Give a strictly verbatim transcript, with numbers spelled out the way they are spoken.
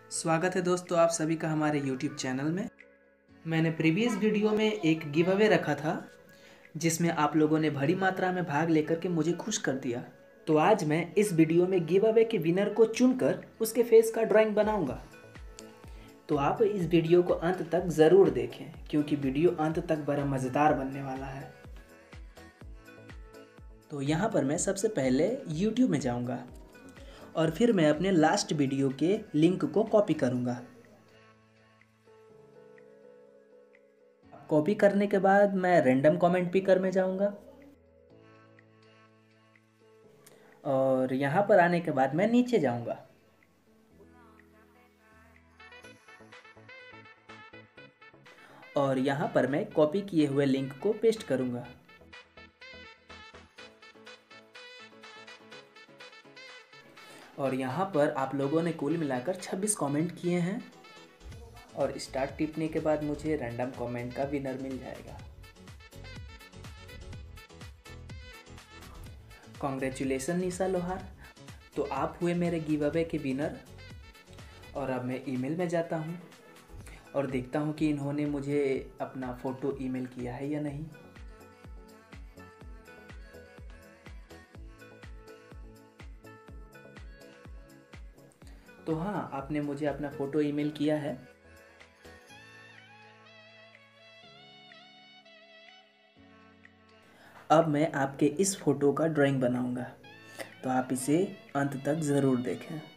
स्वागत है दोस्तों आप सभी का हमारे यूट्यूब चैनल में। मैंने प्रीवियस वीडियो में एक गिव अवे रखा था जिसमें आप लोगों ने बड़ी मात्रा में भाग लेकर के मुझे खुश कर दिया। तो आज मैं इस वीडियो में गिव अवे के विनर को चुनकर उसके फेस का ड्राइंग बनाऊंगा। तो आप इस वीडियो को अंत तक ज़रूर देखें क्योंकि वीडियो अंत तक बड़ा मज़ेदार बनने वाला है। तो यहाँ पर मैं सबसे पहले यूट्यूब में जाऊँगा और फिर मैं अपने लास्ट वीडियो के लिंक को कॉपी करूँगा। कॉपी करने के बाद मैं रैंडम कमेंट पिकर में जाऊँगा और यहाँ पर आने के बाद मैं नीचे जाऊँगा और यहाँ पर मैं कॉपी किए हुए लिंक को पेस्ट करूँगा। और यहाँ पर आप लोगों ने कुल मिलाकर छब्बीस कमेंट किए हैं और स्टार्ट टिपने के बाद मुझे रैंडम कमेंट का विनर मिल जाएगा। कॉन्ग्रेचुलेसन निशा लोहार, तो आप हुए मेरे गिव अवे के विनर। और अब मैं ईमेल में जाता हूँ और देखता हूँ कि इन्होंने मुझे अपना फ़ोटो ईमेल किया है या नहीं। तो हाँ, आपने मुझे अपना फ़ोटो ईमेल किया है। अब मैं आपके इस फ़ोटो का ड्राइंग बनाऊंगा, तो आप इसे अंत तक ज़रूर देखें।